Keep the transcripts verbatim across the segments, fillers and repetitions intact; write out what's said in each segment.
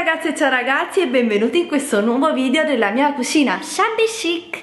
ragazze e ciao ragazzi e benvenuti in questo nuovo video della mia cucina shabby chic.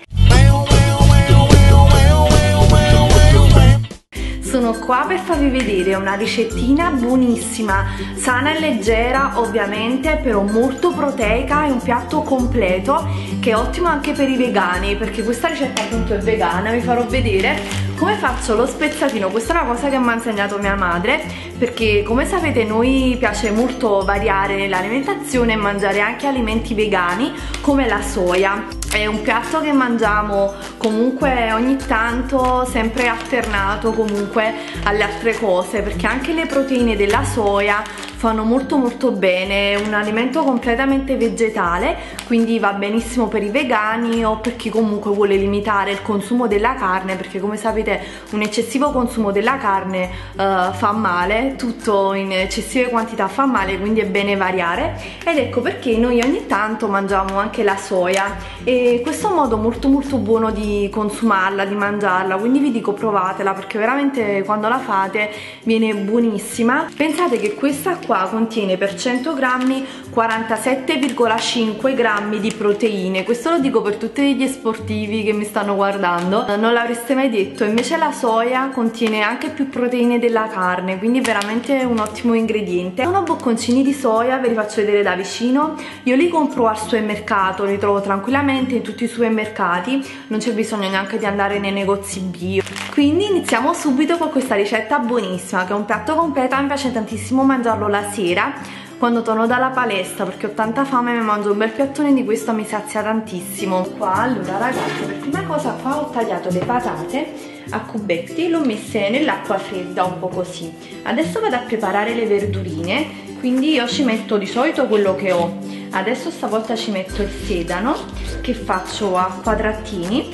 Sono qua per farvi vedere una ricettina buonissima, sana e leggera ovviamente, però molto proteica, è un piatto completo che è ottimo anche per i vegani, perché questa ricetta appunto è vegana. Vi farò vedere come faccio lo spezzatino. Questa è una cosa che mi ha insegnato mia madre, perché come sapete noi piace molto variare nell'alimentazione e mangiare anche alimenti vegani come la soia. È un piatto che mangiamo comunque ogni tanto, sempre alternato comunque alle altre cose, perché anche le proteine della soia fanno molto molto bene. È un alimento completamente vegetale, quindi va benissimo per i vegani o per chi comunque vuole limitare il consumo della carne, perché come sapete un eccessivo consumo della carne uh, fa male, tutto in eccessive quantità fa male, quindi è bene variare. Ed ecco perché noi ogni tanto mangiamo anche la soia, e questo è un modo molto molto buono di consumarla, di mangiarla, quindi vi dico provatela, perché veramente quando la fate viene buonissima. Pensate che questa qua contiene per cento grammi quarantasette virgola cinque grammi di proteine. Questo lo dico per tutti gli sportivi che mi stanno guardando, non l'avreste mai detto. Invece la soia contiene anche più proteine della carne, quindi è veramente un ottimo ingrediente. Sono bocconcini di soia, ve li faccio vedere da vicino. Io li compro al supermercato, li trovo tranquillamente in tutti i supermercati, non c'è bisogno neanche di andare nei negozi bio. Quindi iniziamo subito con questa ricetta buonissima, che è un piatto completo. Mi piace tantissimo mangiarlo la sera quando torno dalla palestra, perché ho tanta fame e mi mangio un bel piattone di questo, mi sazia tantissimo. Qua allora ragazzi, per prima cosa qua ho tagliato le patate a cubetti, le ho messe nell'acqua fredda un po' così. Adesso vado a preparare le verdurine, quindi io ci metto di solito quello che ho. Adesso stavolta ci metto il sedano, che faccio a quadratini.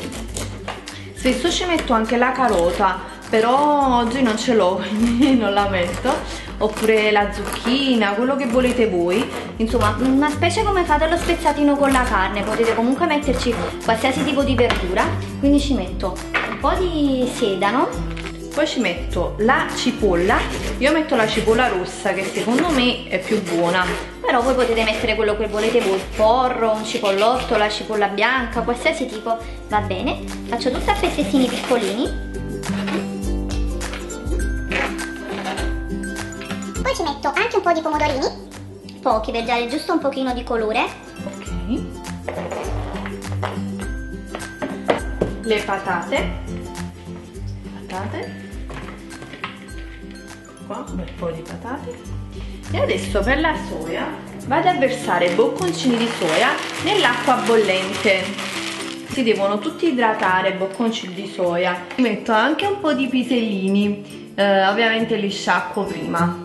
Spesso ci metto anche la carota, però oggi non ce l'ho, quindi non la metto. Oppure la zucchina, quello che volete voi. Insomma, una specie come fate lo spezzatino con la carne. Potete comunque metterci qualsiasi tipo di verdura. Quindi ci metto un po' di sedano, poi ci metto la cipolla. Io metto la cipolla rossa, che secondo me è più buona, però voi potete mettere quello che volete voi, il porro, un cipollotto, la cipolla bianca, qualsiasi tipo va bene. Faccio tutto a pezzettini piccolini. Poi ci metto anche un po' di pomodorini, pochi, per dare giusto un pochino di colore. Ok. Le patate. Patate. Qua un bel po' di patate. E adesso per la soia vado a versare bocconcini di soia nell'acqua bollente. Si devono tutti idratare, bocconcini di soia. Metto anche un po' di pisellini, eh, ovviamente li sciacquo prima.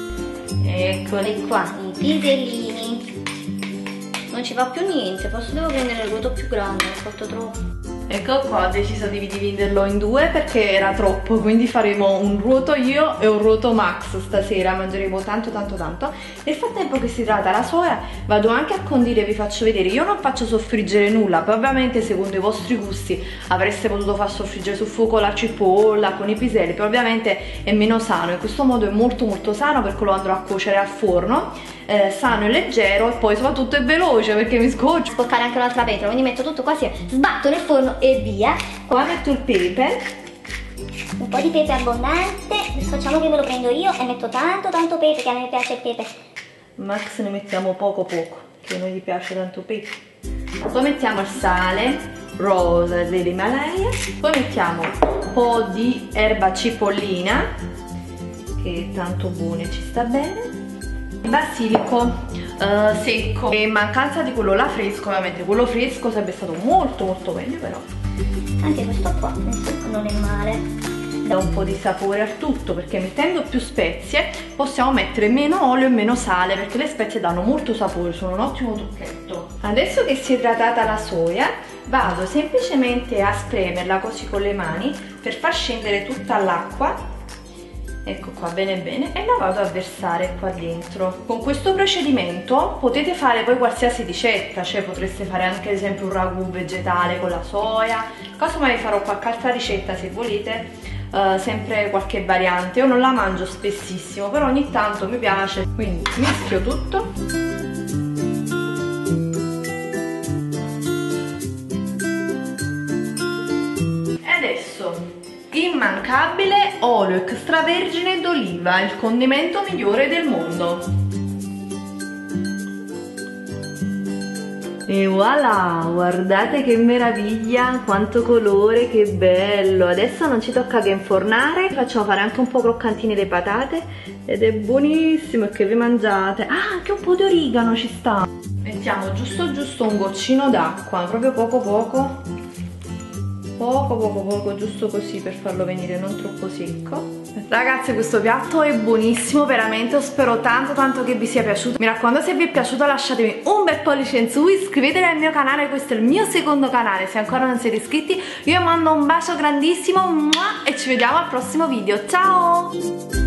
Eccoli qua, i pisellini. Non ci fa più niente, forse devo prendere il ruoto più grande, ho fatto troppo. Ecco qua, ho deciso di dividerlo in due perché era troppo, quindi faremo un ruoto io e un ruoto Max stasera, mangeremo tanto tanto tanto. Nel frattempo che si idrata la soia vado anche a condire, vi faccio vedere. Io non faccio soffriggere nulla, poi ovviamente secondo i vostri gusti avreste potuto far soffriggere sul fuoco la cipolla con i piselli, però ovviamente è meno sano. In questo modo è molto molto sano, perché lo andrò a cuocere al forno. Eh, sano e leggero, e poi soprattutto è veloce perché mi scoccio. Scoccare anche un'altra pentola, quindi metto tutto quasi, sbatto nel forno e via. Qua metto il pepe, un po' di pepe abbondante. Facciamo che me lo prendo io e metto tanto tanto pepe, che a me piace il pepe. Max ne mettiamo poco poco, che a noi gli piace tanto pepe. Poi mettiamo il sale rosa dell'Himalaya, poi mettiamo un po' di erba cipollina, che è tanto buona e ci sta bene. Basilico uh, secco, e in mancanza di quello là fresco, ovviamente quello fresco sarebbe stato molto molto meglio, però anche questo qua non è male, dà un po' di sapore al tutto, perché mettendo più spezie possiamo mettere meno olio e meno sale, perché le spezie danno molto sapore, sono un ottimo trucchetto. Adesso che si è idratata la soia vado semplicemente a spremerla così con le mani per far scendere tutta l'acqua. Ecco qua, bene bene, e la vado a versare qua dentro. Con questo procedimento potete fare poi qualsiasi ricetta, cioè potreste fare anche ad esempio un ragù vegetale con la soia. Casomai farò qualche altra ricetta se volete, uh, sempre qualche variante. Io non la mangio spessissimo, però ogni tanto mi piace, quindi mischio tutto. immancabile olio extravergine d'oliva, il condimento migliore del mondo. E voilà, guardate che meraviglia, quanto colore, che bello. Adesso non ci tocca che infornare, facciamo fare anche un po' croccantine le patate ed è buonissimo. E che vi mangiate? Ah, anche un po' di origano ci sta. Mettiamo giusto giusto un goccino d'acqua, proprio poco poco, poco poco poco, giusto così per farlo venire non troppo secco. Ragazzi, questo piatto è buonissimo, veramente, spero tanto tanto che vi sia piaciuto. Mi raccomando, se vi è piaciuto lasciatemi un bel pollice in su, iscrivetevi al mio canale, questo è il mio secondo canale, se ancora non siete iscritti. Io vi mando un bacio grandissimo e ci vediamo al prossimo video, ciao!